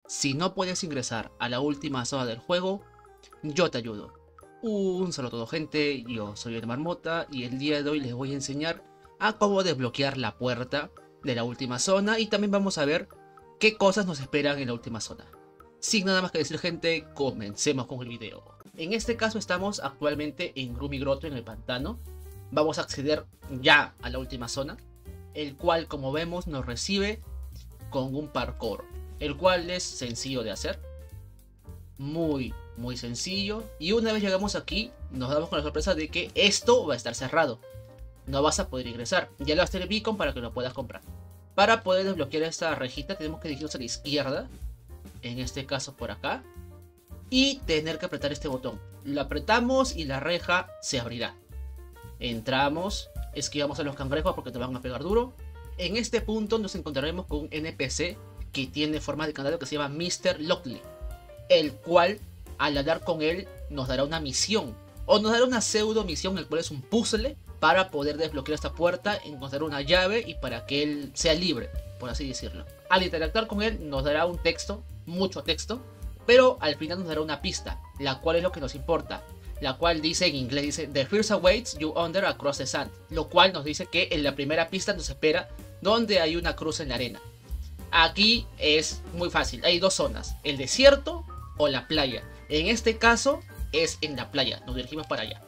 Si no puedes ingresar a la última zona del juego, yo te ayudo. Un saludo a todo, gente, yo soy el Marmota y el día de hoy les voy a enseñar a cómo desbloquear la puerta de la última zona y también vamos a ver qué cosas nos esperan en la última zona. Sin nada más que decir, gente, comencemos con el video. En este caso estamos actualmente en Grummy Grotto, en el pantano. Vamos a acceder ya a la última zona, el cual, como vemos, nos recibe con un parkour, el cual es sencillo de hacer, muy sencillo. Y una vez llegamos aquí, nos damos con la sorpresa de que esto va a estar cerrado, no vas a poder ingresar. Ya lo gasté el beacon para que lo puedas comprar. Para poder desbloquear esta rejita tenemos que dirigirnos a la izquierda, en este caso por acá, y tener que apretar este botón. Lo apretamos y la reja se abrirá. Entramos, esquivamos a los cangrejos porque te van a pegar duro. En este punto nos encontraremos con un NPC que tiene forma de candado que se llama Mr. Lockley, el cual al hablar con él nos dará una misión, o nos dará una pseudo misión, el cual es un puzzle para poder desbloquear esta puerta, encontrar una llave y para que él sea libre, por así decirlo. Al interactuar con él nos dará un texto, mucho texto, pero al final nos dará una pista, la cual es lo que nos importa, la cual dice en inglés, dice The fears awaits you under across the sand, lo cual nos dice que en la primera pista nos espera donde hay una cruz en la arena. Aquí es muy fácil, hay dos zonas, el desierto o la playa. En este caso es en la playa, nos dirigimos para allá.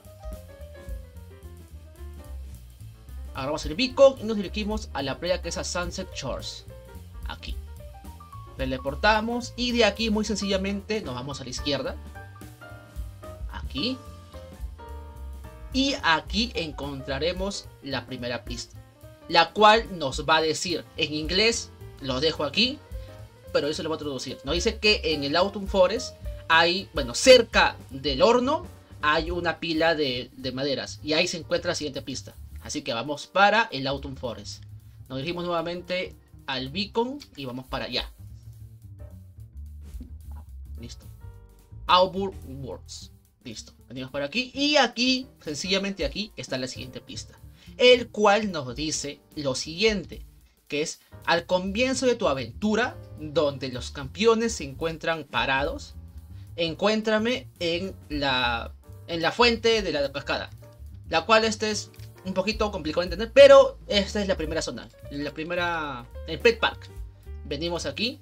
Agarramos el beacon y nos dirigimos a la playa que es a Sunset Shores. Aquí. Teleportamos y de aquí muy sencillamente nos vamos a la izquierda. Aquí. Y aquí encontraremos la primera pista, la cual nos va a decir en inglés, lo dejo aquí, pero eso lo voy a traducir. Nos dice que en el Autumn Forest hay, bueno, cerca del horno hay una pila de maderas y ahí se encuentra la siguiente pista. Así que vamos para el Autumn Forest. Nos dirigimos nuevamente al beacon y vamos para allá. Listo. Auburn Woods. Listo. Venimos por aquí y aquí, sencillamente aquí, está la siguiente pista, el cual nos dice lo siguiente, que es al comienzo de tu aventura, donde los campeones se encuentran parados, encuéntrame en la fuente de la cascada, la cual es un poquito complicado de entender, pero esta es la primera zona, el Pet Park. Venimos aquí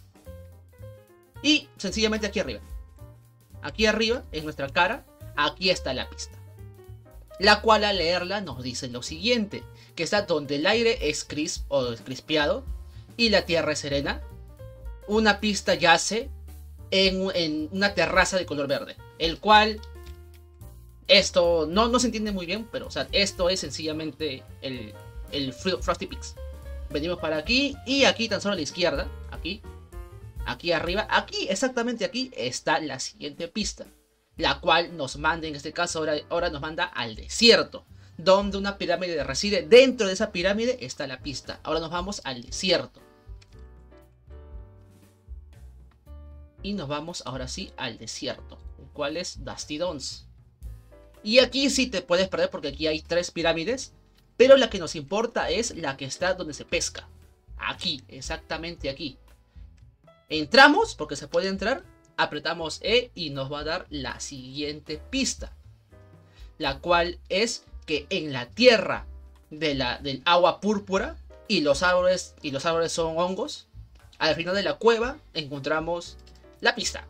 y sencillamente aquí arriba en nuestra cara, aquí está la pista, la cual al leerla nos dice lo siguiente, que está donde el aire es crisp o crispeado y la tierra es serena. Una pista yace en una terraza de color verde, el cual esto no se entiende muy bien, pero o sea, esto es sencillamente el Frosty Peaks. Venimos para aquí y aquí tan solo a la izquierda, aquí arriba, aquí exactamente aquí está la siguiente pista, la cual nos manda, en este caso ahora nos manda al desierto, donde una pirámide reside. Dentro de esa pirámide está la pista. Ahora nos vamos al desierto. Y nos vamos ahora sí al desierto, el cual es Dusty Downs. Y aquí sí te puedes perder porque aquí hay 3 pirámides, pero la que nos importa es la que está donde se pesca. Aquí, exactamente aquí. Entramos, porque se puede entrar, apretamos E y nos va a dar la siguiente pista, la cual es que en la tierra del agua púrpura y los árboles son hongos, al final de la cueva encontramos la pista.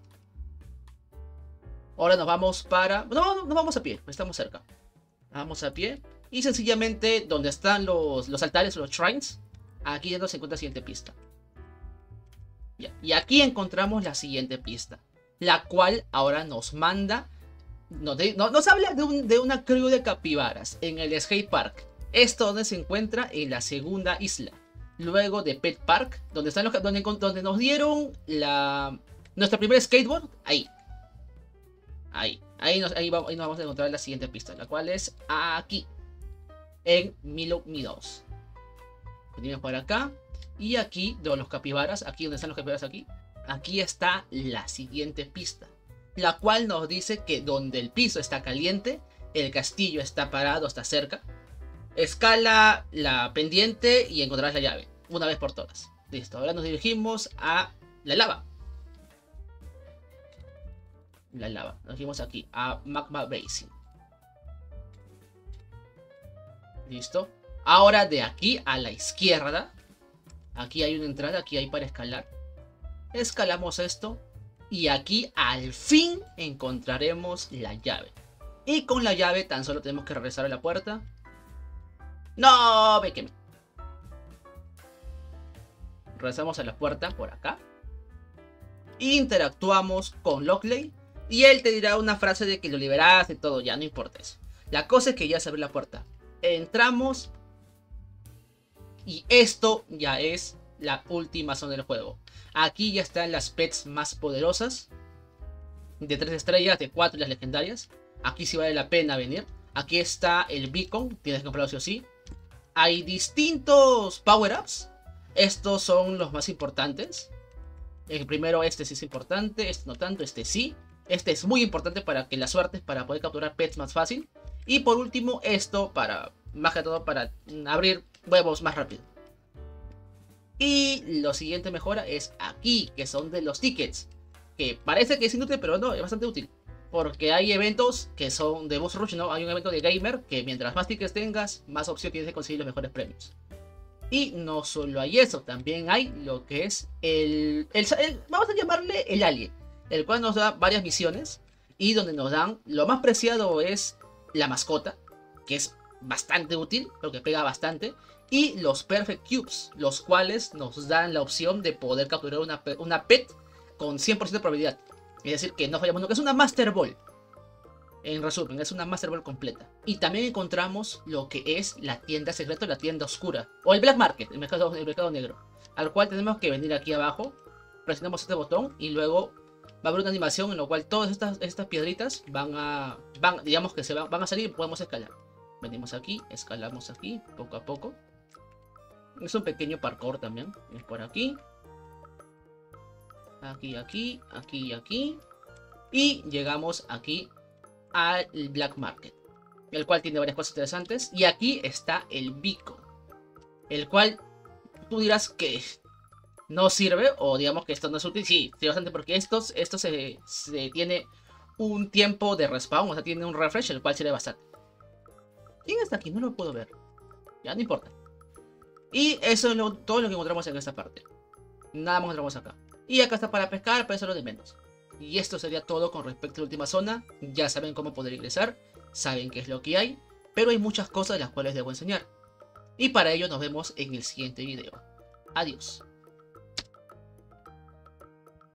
Ahora nos vamos para... No vamos a pie, estamos cerca. Vamos a pie y sencillamente donde están los altares o los shrines, aquí dentro se encuentra la siguiente pista. Y aquí encontramos la siguiente pista, la cual ahora nos manda, nos habla de una crew de capibaras en el skate park. Esto donde se encuentra en la segunda isla, luego de Pet Park, donde están donde nos dieron nuestra primera skateboard. Ahí nos vamos a encontrar la siguiente pista, la cual es aquí en Milo Meadows. Venimos por acá. Y aquí, de los capibaras, aquí donde están los capibaras, aquí está la siguiente pista, la cual nos dice que donde el piso está caliente, el castillo está parado, está cerca. Escala la pendiente y encontrarás la llave, una vez por todas. Listo, ahora nos dirigimos a la lava. La lava. Nos fuimos aquí a Magma Basin. Listo. Ahora de aquí a la izquierda. Aquí hay una entrada, aquí hay para escalar. Escalamos esto. Y aquí al fin encontraremos la llave. Y con la llave tan solo tenemos que regresar a la puerta. ¡No! Me quemé. Regresamos a la puerta por acá. Interactuamos con Lockley. Y él te dirá una frase de que lo liberaste y todo. Ya no importa eso. La cosa es que ya se abre la puerta. Entramos. Y esto ya es la última zona del juego. Aquí ya están las pets más poderosas. De 3 estrellas, de 4 las legendarias. Aquí sí vale la pena venir. Aquí está el beacon. Tienes que comprarlo sí o sí. Hay distintos power-ups. Estos son los más importantes. El primero, este sí es importante. Este no tanto, este sí. Este es muy importante para que la suerte es para poder capturar pets más fácil. Y por último, esto para, más que todo, para abrir huevos más rápido. Y lo siguiente mejora es aquí, que son de los tickets. Que parece que es inútil, pero no, es bastante útil. Porque hay eventos que son de Boss Rush, ¿no? Hay un evento de gamer que mientras más tickets tengas, más opción tienes de conseguir los mejores premios. Y no solo hay eso, también hay lo que es vamos a llamarle el alien. El cual nos da varias misiones. Y donde nos dan, lo más preciado es la mascota, que es bastante útil, porque pega bastante. Y los Perfect Cubes, los cuales nos dan la opción de poder capturar una pet con 100% de probabilidad. Es decir, que no fallamos nunca, es una Master Ball. En resumen, es una Master Ball completa. Y también encontramos lo que es la tienda secreta, la tienda oscura. O el Black Market, el mercado negro. Al cual tenemos que venir aquí abajo. Presionamos este botón y luego va a haber una animación en la cual todas estas piedritas digamos que van a salir y podemos escalar. Venimos aquí, escalamos aquí, poco a poco. Es un pequeño parkour también. Es por aquí. Aquí. Y llegamos aquí al Black Market, el cual tiene varias cosas interesantes. Y aquí está el beacon, el cual tú dirás que no sirve, o digamos que esto no es útil. Sí, sí, bastante, porque esto se tiene un tiempo de respawn, o sea, tiene un refresh, el cual sirve bastante. ¿Quién está aquí? No lo puedo ver. Ya, no importa. Y eso es todo lo que encontramos en esta parte. Nada más encontramos acá. Y acá está para pescar, pero eso es lo de menos. Y esto sería todo con respecto a la última zona. Ya saben cómo poder ingresar, saben qué es lo que hay, pero hay muchas cosas de las cuales debo enseñar. Y para ello nos vemos en el siguiente video. Adiós.